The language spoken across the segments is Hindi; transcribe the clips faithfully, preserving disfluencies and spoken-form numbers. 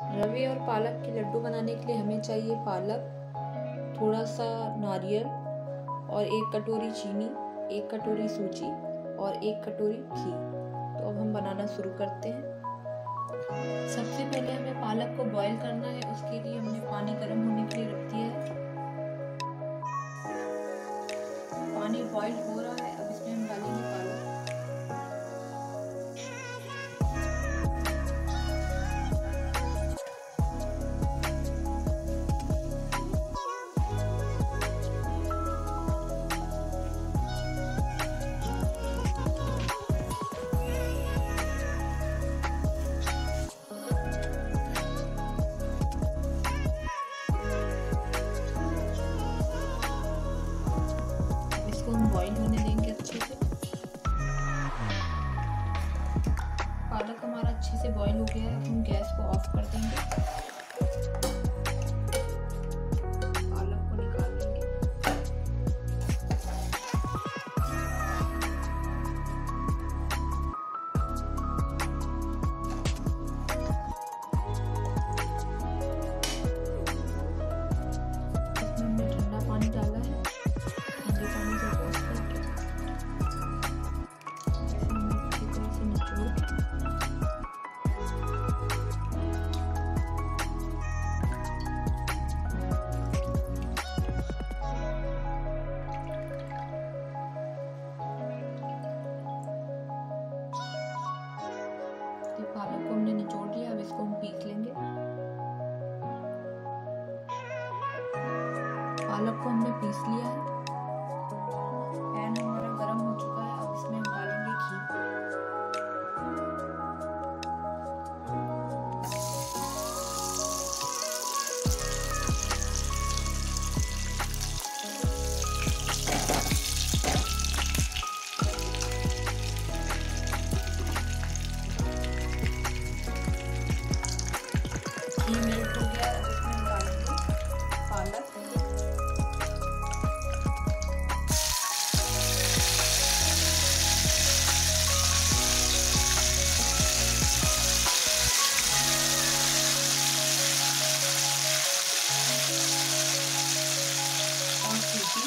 रवे और पालक के लड्डू बनाने के लिए हमें चाहिए पालक, थोड़ा सा नारियल और एक कटोरी चीनी, एक कटोरी सूजी और एक कटोरी घी। तो अब हम बनाना शुरू करते हैं। सबसे पहले हमें पालक को बॉईल करना है। उसके लिए हमने पानी गर्म होने के लिए रख दिया है। पानी बॉईल हो रहा है, अब इसमें हम डालेंगे पालक। हम बॉईल होने देंगे अच्छे से। पालक हमारा अच्छे से बॉईल हो गया है। अब हम गैस को ऑफ कर देंगे। पालक को निकाल लेंगे। इसमें हमने ठंडा पानी डाला है। पालक को हमने निचोड़ लिया। अब इसको हम पीस लेंगे। पालक को हमने पीस लिया है। पैन हमारा गरम हो चुका है। अब इसमें हम डालेंगे घी। घी मेल्ट हो गया। अब इसमें हम डालेंगे पालक। और सूजी।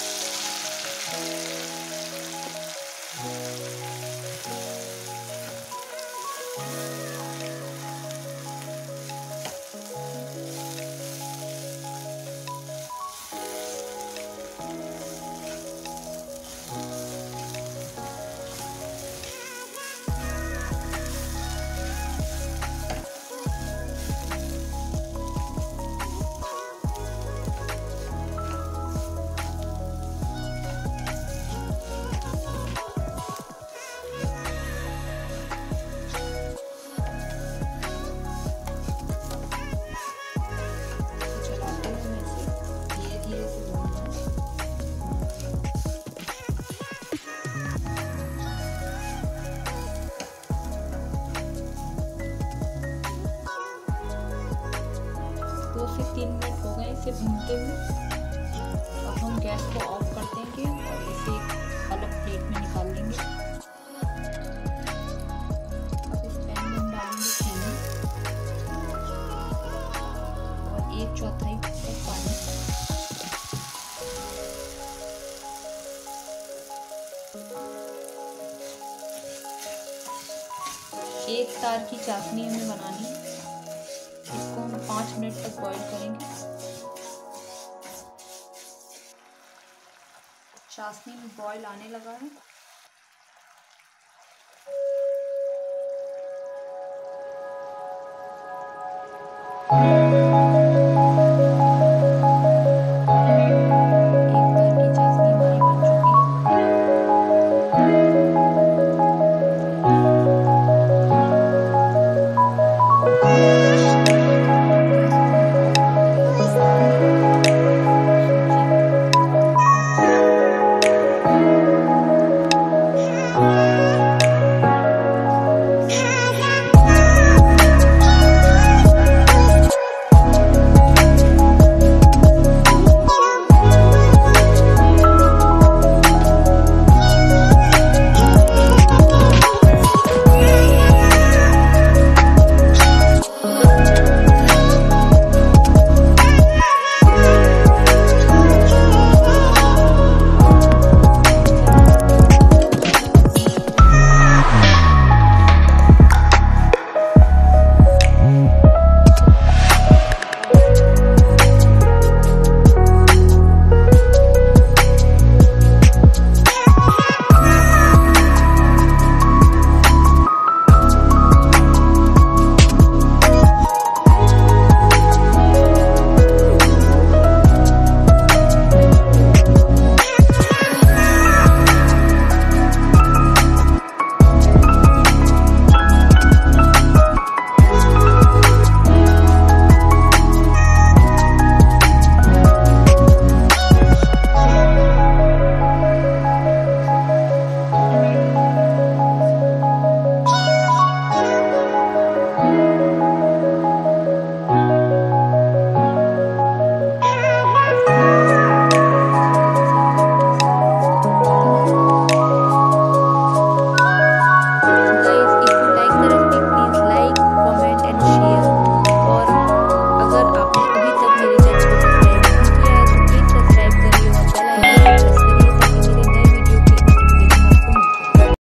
दो से तीन मिनट हो गए इसे भूनते हुए। अब हम गैस को ऑफ कर देंगे और इसे एक अलग प्लेट में निकाल लेंगे। अब इस पैन में हम डालेंगे चीनी और एक चौथाई कप पानी। एक तार की चाशनी हमें बनानी है। इसको हम पाँच मिनट तक बॉईल करेंगे। चाशनी में बॉईल आने लगा है।